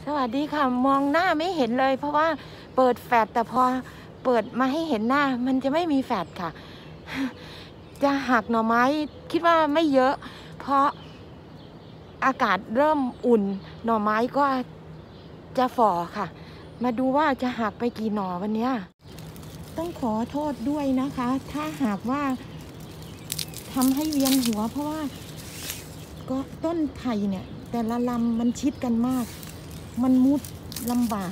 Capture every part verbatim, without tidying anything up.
สวัสดีค่ะมองหน้าไม่เห็นเลยเพราะว่าเปิดแฟลชแต่พอเปิดมาให้เห็นหน้ามันจะไม่มีแฟลชค่ะจะหักหน่อไม้คิดว่าไม่เยอะเพราะอากาศเริ่มอุ่นหน่อไม้ก็จะฝ่อค่ะมาดูว่าจะหักไปกี่หน่อวันนี้ต้องขอโทษด้วยนะคะถ้าหากว่าทำให้เวียนหัวเพราะว่าก็ต้นไผ่เนี่ยแต่ละลำมันชิดกันมากมันมุดลำบาก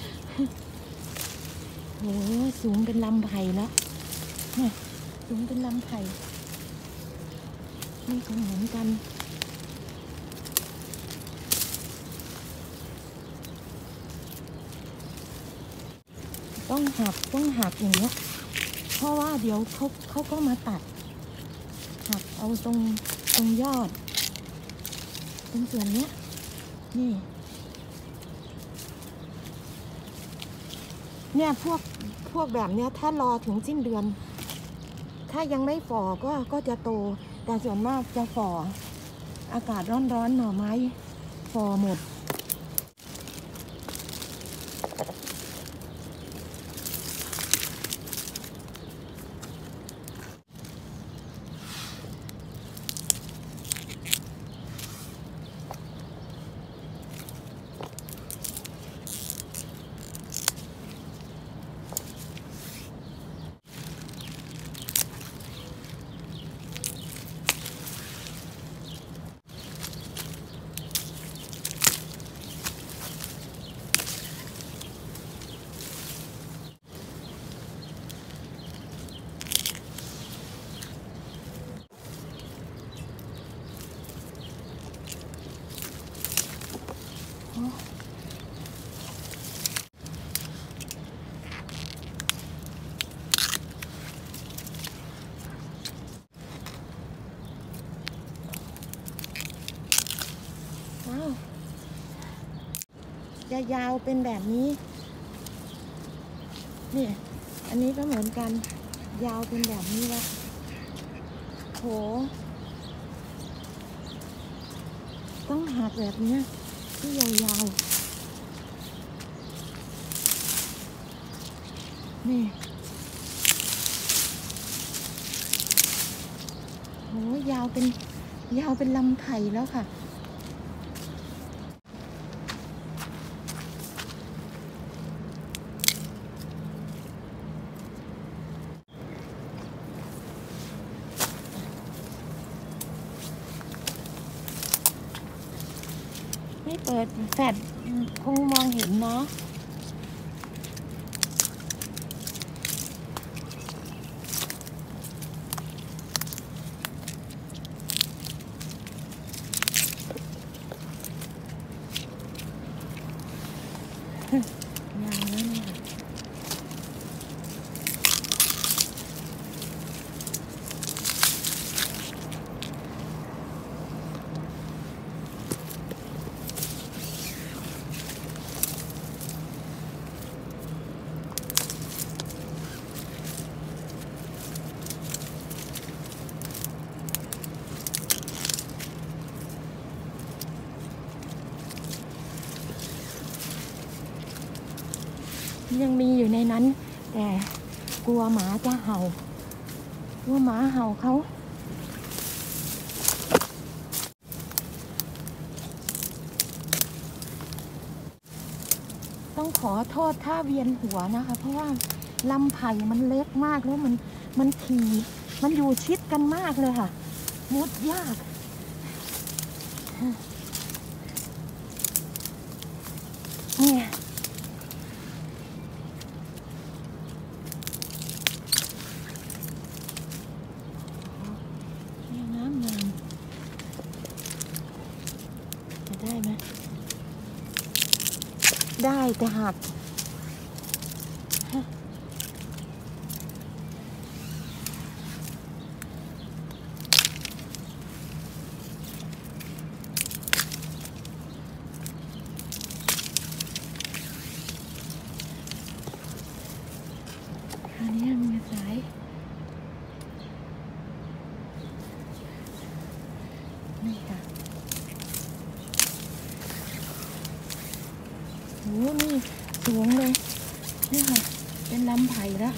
โหสูงเป็นลำไผ่แล้วสูงเป็นลำไผ่นี่ก็เหมือนกันต้องหักต้องหักอย่างเงี้ยเพราะว่าเดี๋ยวเขาเขาก็มาตัดหักเอาตรงตรงยอดตรงส่วนเนี้ยนี่เนี่ยพวกพวกแบบเนี้ยถ้ารอถึงสิ้นเดือนถ้ายังไม่ฝ่อก็ก็จะโตแต่ส่วนมากจะฝ่ออากาศร้อนๆหน่อไม้ฝ่อหมดจะยาวเป็นแบบนี้นี่อันนี้ก็เหมือนกันยาวเป็นแบบนี้แล้วโหต้องหักแบบนี้ที่ยาวๆนี่โหยาวเป็นยาวเป็นลำไผ่แล้วค่ะไม่เปิดแฟลชคงมองเห็นเนาะยาวแล้วเนี่ยยังมีอยู่ในนั้นแต่กลัวหมาจะเห่ากลัวหมาเห่าเขาต้องขอโทษถ้าเวียนหัวนะคะเพราะว่าลำไผ่มันเล็กมากแล้วมันมันถี่มันอยู่ชิดกันมากเลยค่ะมุดยากเนี่ยน้ำงามจะได้ไหมได้แต่หักอันนี้มีสายนี่ค่ะโหนี่สูงเลยนี่ค่ะเป็นลำไผ่แล้ว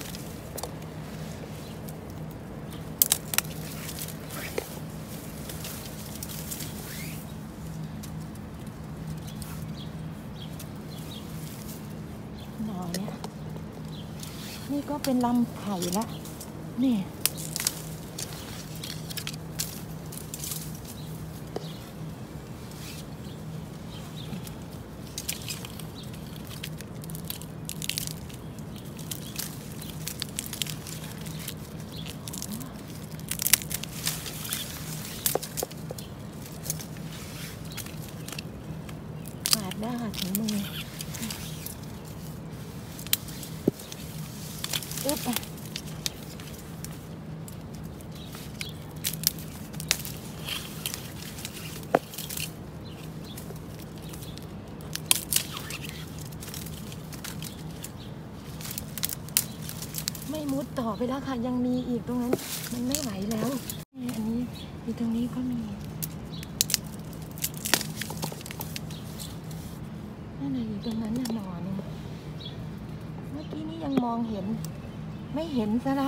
หน่อเนี่ยนี่ก็เป็นลำไผ่ละนี่ขาดได้ค่ะถึงมืออึ๊บไม่มุดต่อไปแล้วค่ะยังมีอีกตรงนั้นมันไม่ไหวแล้วนี่อันนี้อยู่ตรงนี้ก็มีนั่นน่ะอยู่ตรงนั้นน่ะหนอนงเมื่อกี้นี้ยังมองเห็นไม่เห็นซะละ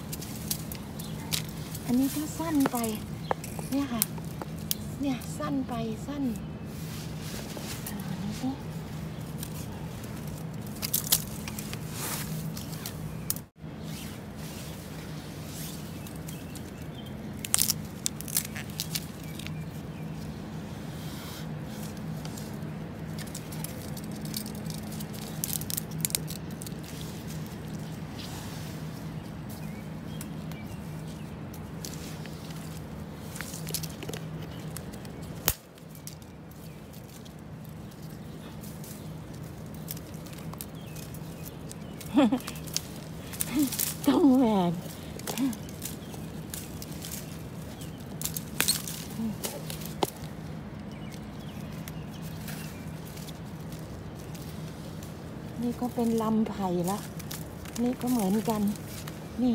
อันนี้ก็สั้นไปเนี่ยค่ะเนี่ยสั้นไปสั้นอันนี้สิต้องแหวนนี่ก็เป็นลำไผ่ละนี่ก็เหมือนกันนี่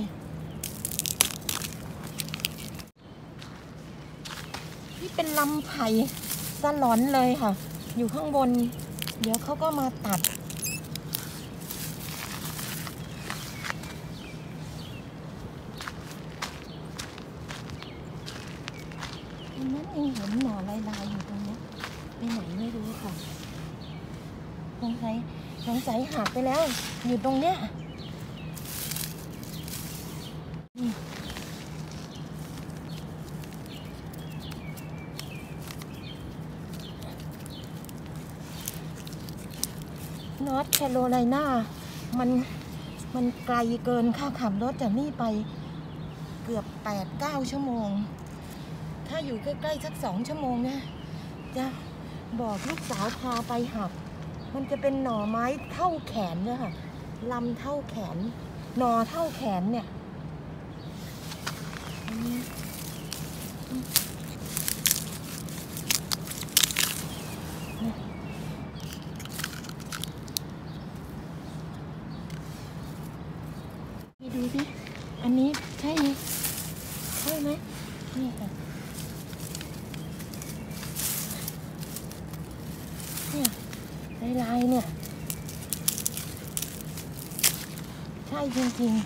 นี่เป็นลำไผ่สลอนเลยค่ะอยู่ข้างบนเดี๋ยวเขาก็มาตัดนั้นเองเห็นหน่อลายๆอยู่ตรงนี้ไปไหนไม่รู้ค่ะสงสัยสงสัยหักไปแล้วอยู่ตรงเนี้ยนอร์ทแคโรไลนามันมันไกลเกินค่ะขับรถจากนี่ไปเกือบแปดเก้าชั่วโมงถ้าอยู่ใกล้ๆสักสองชั่วโมงเนี่ยจะบอกลูกสาวพาไปหักมันจะเป็นหน่อไม้เท่าแขนเนี่ยค่ะลำเท่าแขนหน่อเท่าแขนเนี่ยนี่ดูสิอันนี้ใช่ไหมใช่ไหมนี่ค่ะเนี่ยลายๆเนี่ยใช่จริงๆ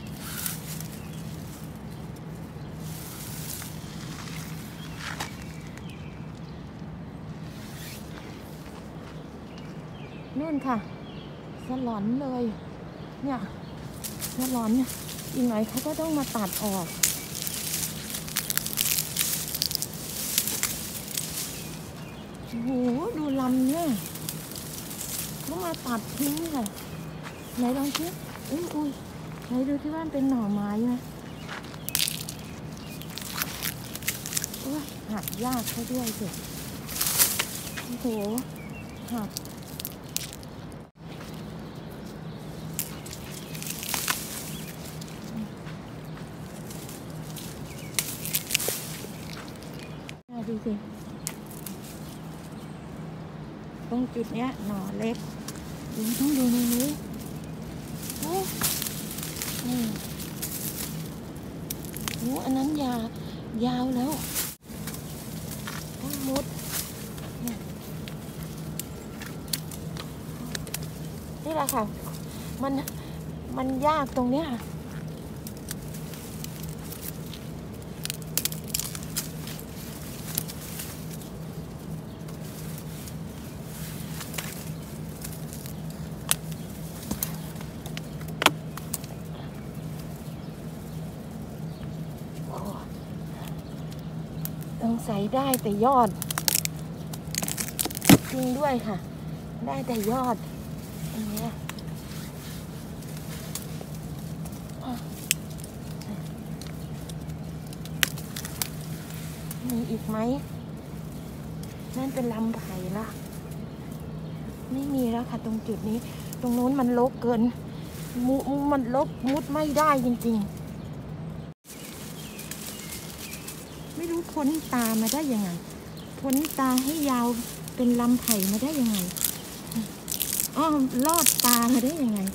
นู่นค่ะสลอนเลยเนี่ยสลอนเนี่ยอีกหน่อยเขาก็ต้องมาตัดออกโอ้โหดูลำเนี่ยเขามาตัดทิ้งค่ะไหนลองชิอุ้ยอุ้ยไหนดูที่ว่าเป็นหน่อไม้ไหมโอ้ยหักยากเขาด้วยสิโอ้โหหักดูสิตรงจุดเนี้ยหน่อเล็กดูต้องดูในนี้โอ้นี่โอ้อันนั้นยายาวแล้วต้องมุดเนี่ยนี่แหละค่ะมันมันยากตรงเนี้ยต้องใส่ได้แต่ยอดจริงด้วยค่ะได้แต่ยอดอย่างเงี้ยมีอีกไหมนั่นเป็นลำไผ่ละไม่มีแล้วค่ะตรงจุดนี้ตรงโน้นมันรกเกินมุมันรกมุดไม่ได้จริงๆไม่รู้พ้นตามาได้ยังไงพ้นตาให้ยาวเป็นลำไผ่มาได้ยังไงอ้อลอดตามาได้ยังไง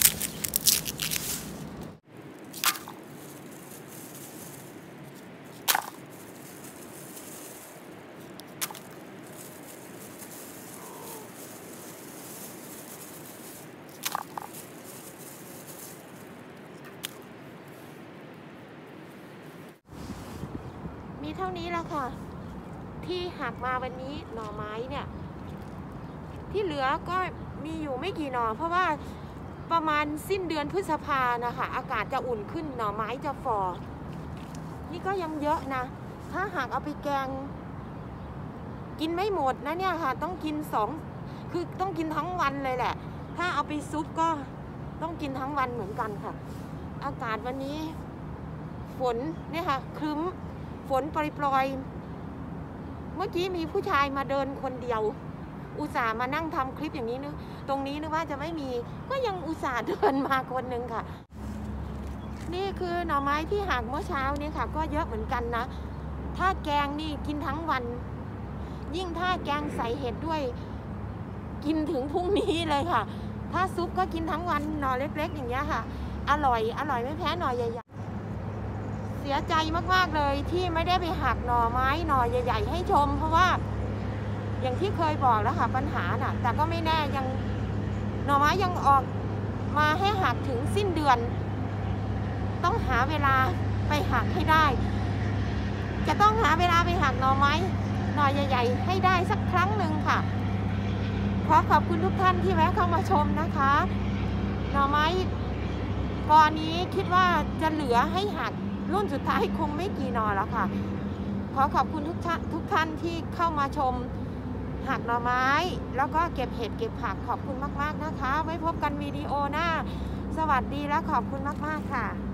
มีเท่านี้แล้วค่ะที่หักมาวันนี้หน่อไม้เนี่ยที่เหลือก็มีอยู่ไม่กี่หน่อเพราะว่าประมาณสิ้นเดือนพฤษภานะคะอากาศจะอุ่นขึ้นหน่อไม้จะฝ่อนี่ก็ยังเยอะนะถ้าหากเอาไปแกงกินไม่หมดนะเนี่ยค่ะต้องกินสองคือต้องกินทั้งวันเลยแหละถ้าเอาไปซุปก็ต้องกินทั้งวันเหมือนกันค่ะอากาศวันนี้ฝนเนี่ยค่ะครึ้มฝนปล่อยๆเมื่อกี้มีผู้ชายมาเดินคนเดียวอุตส่าห์มานั่งทำคลิปอย่างนี้นึกตรงนี้นึกว่าจะไม่มีก็ยังอุตส่าห์เดินมาคนนึงค่ะนี่คือหน่อไม้ที่หักเมื่อเช้านี้ค่ะก็เยอะเหมือนกันนะถ้าแกงนี่กินทั้งวันยิ่งถ้าแกงใส่เห็ดด้วยกินถึงพรุ่งนี้เลยค่ะถ้าซุปก็กินทั้งวันหน่อเล็กๆอย่างเงี้ยค่ะอร่อยอร่อยไม่แพ้หน่อใหญ่ๆเสียใจมากๆเลยที่ไม่ได้ไปหักหน่อไม้หน่อใหญ่ๆให้ชมเพราะว่าอย่างที่เคยบอกแล้วค่ะปัญหาน่ะแต่ก็ไม่แน่ยังหน่อไม้ยังออกมาให้หักถึงสิ้นเดือนต้องหาเวลาไปหักให้ได้จะต้องหาเวลาไปหักหน่อไม้หน่อใหญ่ๆให้ได้สักครั้งหนึ่งค่ะขอขอบคุณทุกท่านที่แวะเข้ามาชมนะคะหน่อไม้กอนี้คิดว่าจะเหลือให้หักรุ่นสุดท้ายคงไม่กี่หน่อแล้วค่ะขอขอบคุณทุกท่านทุกท่านที่เข้ามาชมหักหน่อไม้แล้วก็เก็บเห็ดเก็บผักขอบคุณมากๆนะคะไว้พบกันวิดีโอหน้าสวัสดีและขอบคุณมากๆค่ะ